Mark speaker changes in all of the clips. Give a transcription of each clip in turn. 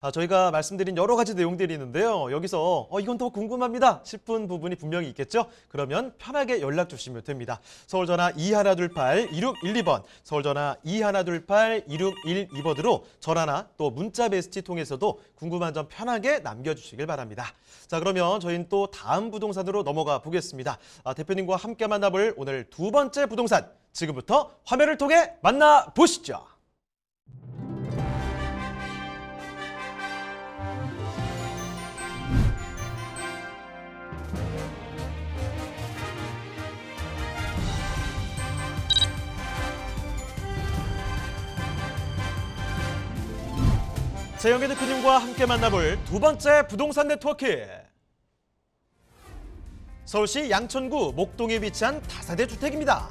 Speaker 1: 저희가 말씀드린 여러 가지 내용들이 있는데요. 여기서 이건 더 궁금합니다 싶은 부분이 분명히 있겠죠? 그러면 편하게 연락 주시면 됩니다. 서울전화 2128-2612번, 서울전화 2128-2612번으로 전화나 또 문자 메시지 통해서도 궁금한 점 편하게 남겨주시길 바랍니다. 자, 그러면 저희는 또 다음 부동산으로 넘어가 보겠습니다. 대표님과 함께 만나볼 오늘 두 번째 부동산, 지금부터 화면을 통해 만나보시죠. 재영의 대표님과 함께 만나볼 두 번째 부동산 네트워크. 서울시 양천구 목동에 위치한 다세대 주택입니다.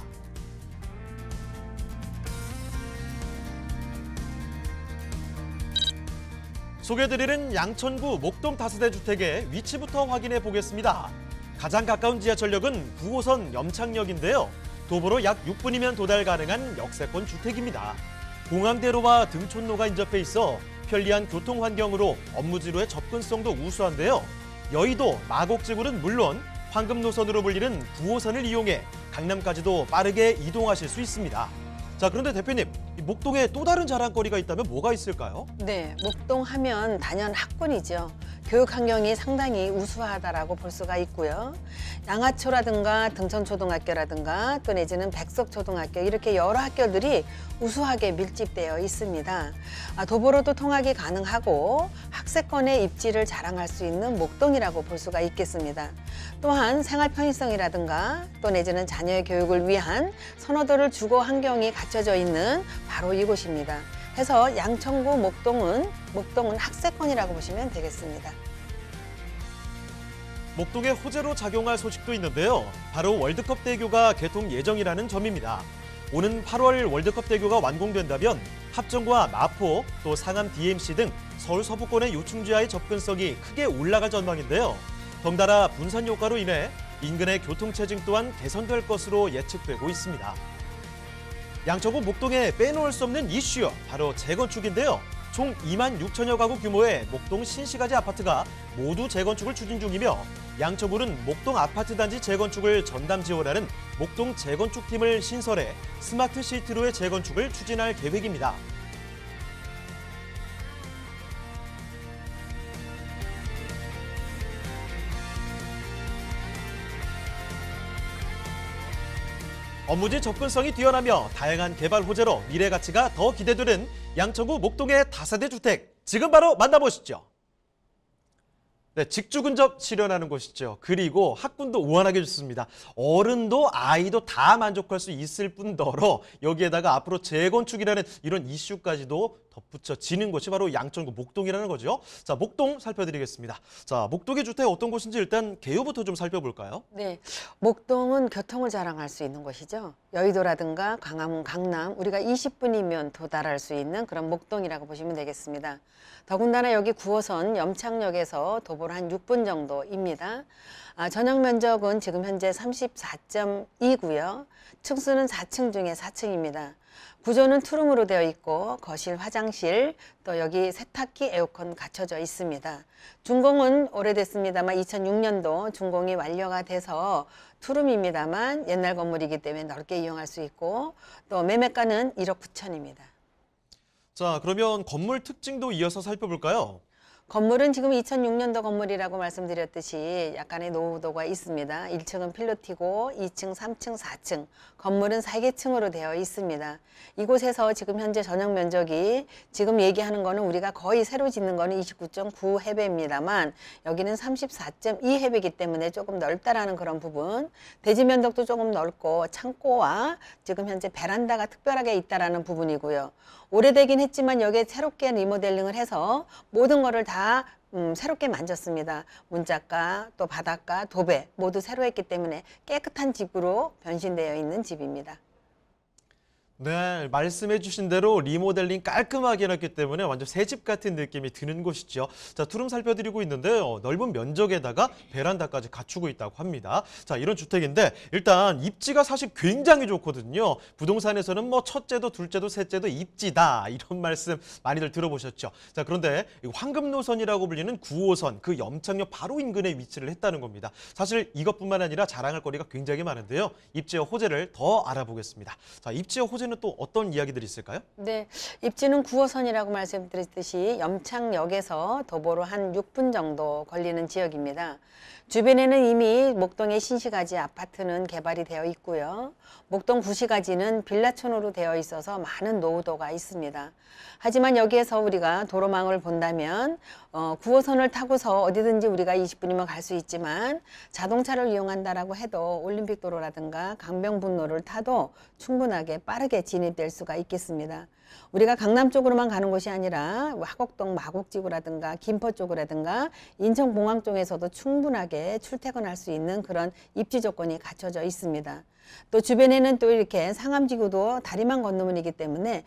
Speaker 1: 소개해드리는 양천구 목동 다세대 주택의 위치부터 확인해 보겠습니다. 가장 가까운 지하철역은 9호선 염창역인데요. 도보로 약 6분이면 도달 가능한 역세권 주택입니다. 공항대로와 등촌로가 인접해 있어 편리한 교통 환경으로 업무지로의 접근성도 우수한데요. 여의도, 마곡지구는 물론 황금 노선으로 불리는 9호선을 이용해 강남까지도 빠르게 이동하실 수 있습니다. 자, 그런데 대표님, 목동에 또 다른 자랑거리가 있다면 뭐가 있을까요?
Speaker 2: 네, 목동 하면 단연 학군이죠. 교육 환경이 상당히 우수하다라고 볼 수가 있고요. 양아초라든가 등천초등학교라든가 또 내지는 백석초등학교 이렇게 여러 학교들이 우수하게 밀집되어 있습니다. 도보로도 통학이 가능하고 학세권의 입지를 자랑할 수 있는 목동이라고 볼 수가 있겠습니다. 또한 생활 편의성이라든가 또 내지는 자녀의 교육을 위한 선호도를 주거 환경이 갖춰져 있는 바로 이곳입니다. 해서 양천구 목동은 학세권이라고 보시면 되겠습니다.
Speaker 1: 목동에 호재로 작용할 소식도 있는데요. 바로 월드컵 대교가 개통 예정이라는 점입니다. 오는 8월 월드컵 대교가 완공된다면 합정과 마포, 또 상암 DMC 등 서울 서부권의 요충지와의 접근성이 크게 올라갈 전망인데요. 덩달아 분산 효과로 인해 인근의 교통체증 또한 개선될 것으로 예측되고 있습니다. 양천구 목동에 빼놓을 수 없는 이슈, 바로 재건축인데요. 총 2만 6천여 가구 규모의 목동 신시가지 아파트가 모두 재건축을 추진 중이며 양천구는 목동 아파트 단지 재건축을 전담 지원하는 목동 재건축팀을 신설해 스마트 시티로의 재건축을 추진할 계획입니다. 업무지 접근성이 뛰어나며 다양한 개발 호재로 미래 가치가 더 기대되는 양천구 목동의 다세대 주택, 지금 바로 만나보시죠. 네, 직주 근접 실현하는 곳이죠. 그리고 학군도 우환하게 해줬습니다. 어른도 아이도 다 만족할 수 있을 뿐더러 여기에다가 앞으로 재건축이라는 이런 이슈까지도 덧붙여지는 곳이 바로 양천구 목동이라는 거죠. 자, 목동 살펴드리겠습니다. 자, 목동의 주택 어떤 곳인지 일단 개요부터 좀 살펴볼까요?
Speaker 2: 네, 목동은 교통을 자랑할 수 있는 곳이죠. 여의도라든가 광화문, 강남 우리가 20분이면 도달할 수 있는 그런 목동이라고 보시면 되겠습니다. 더군다나 여기 9호선 염창역에서 도보로 한 6분 정도입니다. 전용 면적은 지금 현재 34.2고요. 층수는 4층 중에 4층입니다. 구조는 투룸으로 되어 있고 거실, 화장실, 또 여기 세탁기, 에어컨 갖춰져 있습니다. 준공은 오래됐습니다만 2006년도 준공이 완료가 돼서 투룸입니다만 옛날 건물이기 때문에 넓게 이용할 수 있고 또 매매가는 1억 9천입니다.
Speaker 1: 자, 그러면 건물 특징도 이어서 살펴볼까요?
Speaker 2: 건물은 지금 2006년도 건물이라고 말씀드렸듯이 약간의 노후도가 있습니다. 1층은 필로티고 2층, 3층, 4층 건물은 4개층으로 되어 있습니다. 이곳에서 지금 현재 전용 면적이 지금 얘기하는 거는 우리가 거의 새로 짓는 거는 29.9해배입니다만 여기는 34.2해배이기 때문에 조금 넓다라는 그런 부분, 대지 면적도 조금 넓고 창고와 지금 현재 베란다가 특별하게 있다라는 부분이고요. 오래되긴 했지만 여기에 새롭게 리모델링을 해서 모든 거를 다 새롭게 만졌습니다. 문짝과 또 바닥과 도배 모두 새로 했기 때문에 깨끗한 집으로 변신되어 있는 집입니다.
Speaker 1: 네, 말씀해주신 대로 리모델링 깔끔하게 해놨기 때문에 완전 새집 같은 느낌이 드는 곳이죠. 자, 투룸 살펴드리고 있는데요. 넓은 면적에다가 베란다까지 갖추고 있다고 합니다. 자, 이런 주택인데 일단 입지가 사실 굉장히 좋거든요. 부동산에서는 뭐 첫째도 둘째도 셋째도 입지다 이런 말씀 많이들 들어보셨죠. 자, 그런데 황금노선이라고 불리는 9호선 그 염창역 바로 인근에 위치를 했다는 겁니다. 사실 이것뿐만 아니라 자랑할 거리가 굉장히 많은데요. 입지와 호재를 더 알아보겠습니다. 자, 입지와 호재는 또 어떤 이야기들이 있을까요?
Speaker 2: 네, 입지는 9호선이라고 말씀드렸듯이 염창역에서 도보로 한 6분 정도 걸리는 지역입니다. 주변에는 이미 목동의 신시가지 아파트는 개발이 되어 있고요. 목동 구시가지는 빌라촌으로 되어 있어서 많은 노후도가 있습니다. 하지만 여기에서 우리가 도로망을 본다면 9호선을 타고서 어디든지 우리가 20분이면 갈 수 있지만 자동차를 이용한다라고 해도 올림픽도로라든가 강변북로를 타도 충분하게 빠르게 진입될 수가 있겠습니다. 우리가 강남 쪽으로만 가는 곳이 아니라 화곡동 마곡지구라든가 김포 쪽이라든가 인천공항 쪽에서도 충분하게 출퇴근할 수 있는 그런 입지 조건이 갖춰져 있습니다. 또 주변에는 또 이렇게 상암지구도 다리만 건너면이기 때문에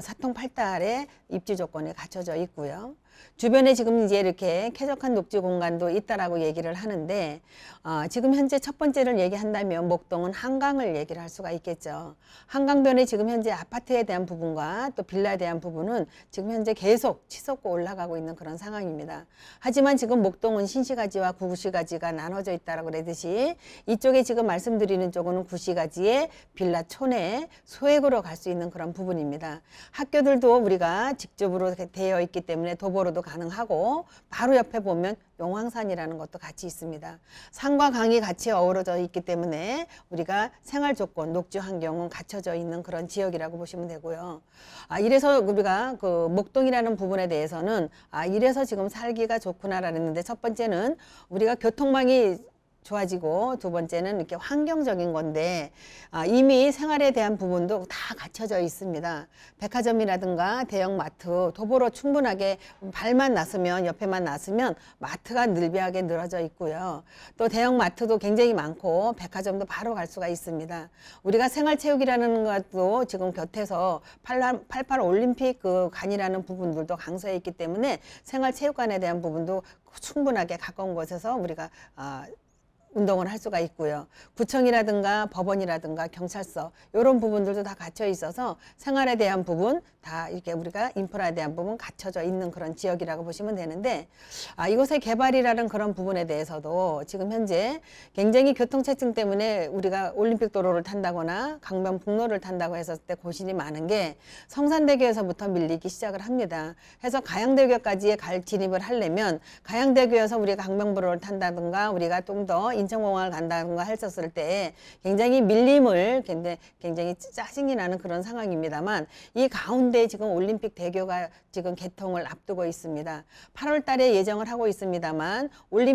Speaker 2: 사통팔달의 입지 조건이 갖춰져 있고요. 주변에 지금 이제 이렇게 쾌적한 녹지 공간도 있다라고 얘기를 하는데 지금 현재 첫 번째를 얘기한다면 목동은 한강을 얘기를 할 수가 있겠죠. 한강변에 지금 현재 아파트에 대한 부분과 또 빌라에 대한 부분은 지금 현재 계속 치솟고 올라가고 있는 그런 상황입니다. 하지만 지금 목동은 신시가지와 구시가지가 나눠져 있다라고 그러듯이 이쪽에 지금 말씀드리는 쪽은 구시가지의 빌라촌에 소액으로 갈 수 있는 그런 부분입니다. 학교들도 우리가 직접으로 되어 있기 때문에 도보로도 가능하고 바로 옆에 보면 용왕산이라는 것도 같이 있습니다. 산과 강이 같이 어우러져 있기 때문에 우리가 생활 조건, 녹지 환경은 갖춰져 있는 그런 지역이라고 보시면 되고요. 이래서 우리가 그 목동이라는 부분에 대해서는 이래서 지금 살기가 좋구나라는 했는데 첫 번째는 우리가 교통망이 좋아지고 두 번째는 이렇게 환경적인 건데 이미 생활에 대한 부분도 다 갖춰져 있습니다. 백화점이라든가 대형마트, 도보로 충분하게 발만 나서면 옆에만 나서면 마트가 늘비하게 늘어져 있고요. 또 대형마트도 굉장히 많고 백화점도 바로 갈 수가 있습니다. 우리가 생활체육이라는 것도 지금 곁에서 88 올림픽 그 관이라는 부분들도 강서에 있기 때문에 생활체육관에 대한 부분도 충분하게 가까운 곳에서 우리가 운동을 할 수가 있고요. 구청이라든가 법원이라든가 경찰서 이런 부분들도 다 갖춰 있어서 생활에 대한 부분 다 이렇게 우리가 인프라에 대한 부분 갖춰져 있는 그런 지역이라고 보시면 되는데 이곳의 개발이라는 그런 부분에 대해서도 지금 현재 굉장히 교통체증 때문에 우리가 올림픽 도로를 탄다거나 강변북로를 탄다고 했을 때 고심이 많은 게 성산대교에서부터 밀리기 시작을 합니다. 해서 가양대교까지 진입을 하려면 가양대교에서 우리가 강변북로를 탄다든가 우리가 좀 더 인천공항을 간다든가 했었을 때 굉장히 밀림을 굉장히 짜증이 나는 그런 상황입니다만 이 가운데 지금 올림픽 대교가 지금 개통을 앞두고 있습니다. 8월 달에 예정을 하고 있습니다만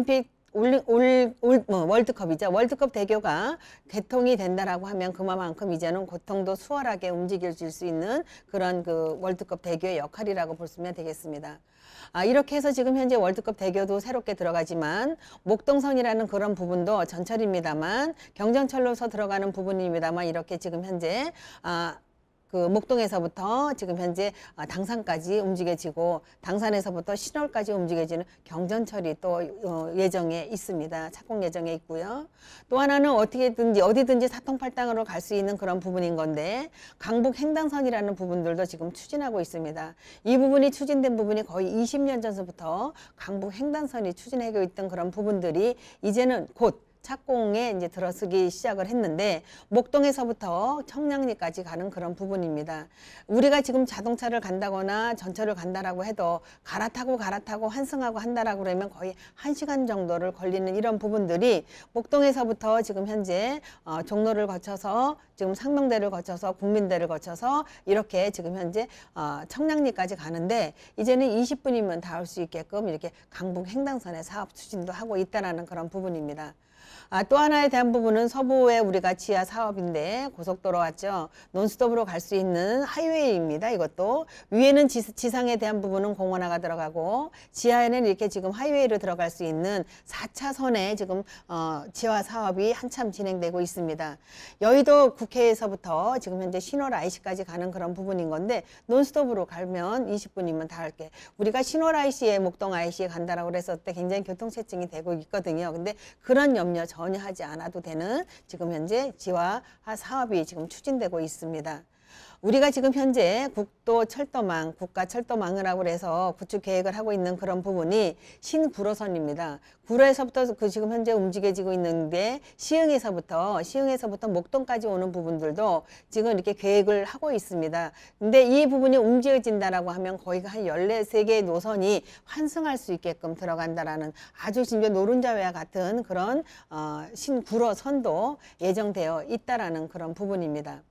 Speaker 2: 월드컵이죠. 월드컵 대교가 개통이 된다라고 하면 그만큼 이제는 교통도 수월하게 움직일 수 있는 그런 그 월드컵 대교의 역할이라고 보시면 되겠습니다. 이렇게 해서 지금 현재 월드컵 대교도 새롭게 들어가지만 목동선이라는 그런 부분도 전철입니다만 경전철로서 들어가는 부분입니다만 이렇게 지금 현재 그 목동에서부터 지금 현재 당산까지 움직여지고 당산에서부터 신월까지 움직여지는 경전철이 또 예정에 있습니다. 착공 예정에 있고요. 또 하나는 어디든지 사통팔당으로 갈 수 있는 그런 부분인 건데 강북 횡단선이라는 부분들도 지금 추진하고 있습니다. 이 부분이 추진된 부분이 거의 20년 전부터 강북 횡단선이 추진하고 있던 그런 부분들이 이제는 곧 착공에 이제 들어서기 시작을 했는데 목동에서부터 청량리까지 가는 그런 부분입니다. 우리가 지금 자동차를 간다거나 전철을 간다라고 해도 갈아타고 환승하고 한다라고 그러면 거의 1시간 정도를 걸리는 이런 부분들이 목동에서부터 지금 현재 종로를 거쳐서 지금 상명대를 거쳐서 국민대를 거쳐서 이렇게 지금 현재 청량리까지 가는데 이제는 20분이면 닿을 수 있게끔 이렇게 강북 횡단선의 사업 추진도 하고 있다라는 그런 부분입니다. 또 하나에 대한 부분은 서부에 우리가 지하 사업인데 고속도로 왔죠. 논스톱으로 갈 수 있는 하이웨이입니다. 이것도 위에는 지상에 대한 부분은 공원화가 들어가고 지하에는 이렇게 지금 하이웨이로 들어갈 수 있는 4차선에 지금 지하 사업이 한참 진행되고 있습니다. 여의도 국회에서부터 지금 현재 신월 IC까지 가는 그런 부분인 건데 논스톱으로 가면 20분이면 다 할게. 우리가 신월 IC에 목동 IC에 간다라고 그랬을 때 굉장히 교통체증이 되고 있거든요. 근데 그런 염려 전혀 하지 않아도 되는 지금 현재 지하 사업이 지금 추진되고 있습니다. 우리가 지금 현재 국도철도망, 국가철도망이라고 해서 구축 계획을 하고 있는 그런 부분이 신구로선입니다. 구로에서부터 지금 현재 움직여지고 있는데 시흥에서부터 목동까지 오는 부분들도 지금 이렇게 계획을 하고 있습니다. 근데 이 부분이 움직여진다라고 하면 거의 한 14개 노선이 환승할 수 있게끔 들어간다라는 아주 진짜 노른자회와 같은 그런 신구로선도 예정되어 있다라는 그런 부분입니다.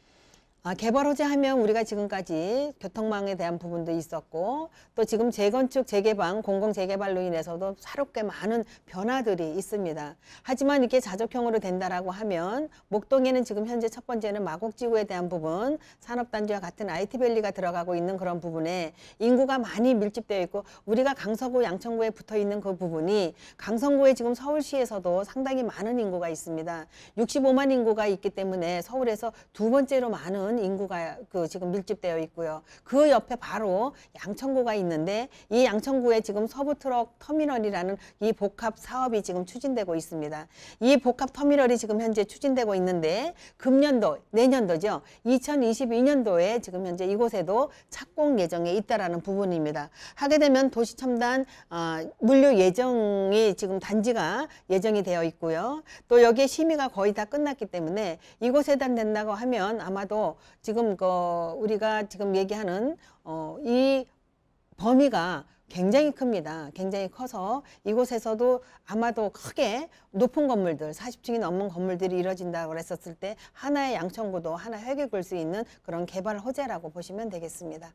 Speaker 2: 개발 호재 하면 우리가 지금까지 교통망에 대한 부분도 있었고 또 지금 재건축, 재개방, 공공 재개발로 인해서도 새롭게 많은 변화들이 있습니다. 하지만 이렇게 자족형으로 된다라고 하면 목동에는 지금 현재 첫 번째는 마곡지구에 대한 부분, 산업단지와 같은 IT밸리가 들어가고 있는 그런 부분에 인구가 많이 밀집되어 있고 우리가 강서구, 양천구에 붙어 있는 그 부분이 강성구에 지금 서울시에서도 상당히 많은 인구가 있습니다. 65만 인구가 있기 때문에 서울에서 두 번째로 많은 인구가 지금 밀집되어 있고요. 그 옆에 바로 양천구가 있는데 이 양천구에 지금 서부트럭 터미널이라는 이 복합 사업이 지금 추진되고 있습니다. 이 복합 터미널이 지금 현재 추진되고 있는데 금년도, 내년도죠. 2022년도에 지금 현재 이곳에도 착공 예정에 있다라는 부분입니다. 하게 되면 도시첨단 물류 예정이 지금 단지가 예정이 되어 있고요. 또 여기에 심의가 거의 다 끝났기 때문에 이곳에 된다고 하면 아마도 지금 우리가 지금 얘기하는 이 범위가 굉장히 큽니다. 굉장히 커서 이곳에서도 아마도 크게 높은 건물들, 40층이 넘는 건물들이 이루어진다고 했었을 때 하나의 양천구도 하나 획을 그을 수 있는 그런 개발 호재라고 보시면 되겠습니다.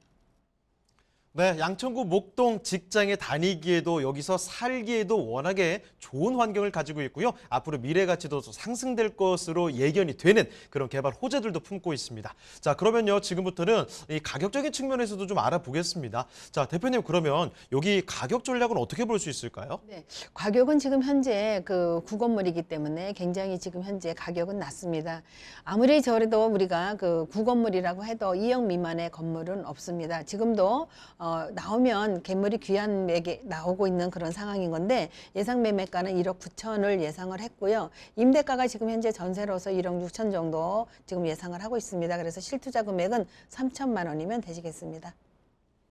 Speaker 1: 네, 양천구 목동 직장에 다니기에도 여기서 살기에도 워낙에 좋은 환경을 가지고 있고요. 앞으로 미래 가치도 상승될 것으로 예견이 되는 그런 개발 호재들도 품고 있습니다. 자, 그러면요. 지금부터는 이 가격적인 측면에서도 좀 알아보겠습니다. 자, 대표님 그러면 여기 가격 전략은 어떻게 볼 수 있을까요?
Speaker 2: 네, 가격은 지금 현재 구건물이기 때문에 굉장히 지금 현재 가격은 낮습니다. 아무리 저래도 우리가 구건물이라고 해도 2억 미만의 건물은 없습니다. 지금도 나오면 개물이 귀한 맥에 나오고 있는 그런 상황인 건데 예상 매매가는 1억 9천을 예상을 했고요. 임대가가 지금 현재 전세로서 1억 6천 정도 지금 예상을 하고 있습니다. 그래서 실투자 금액은 3천만 원이면 되시겠습니다.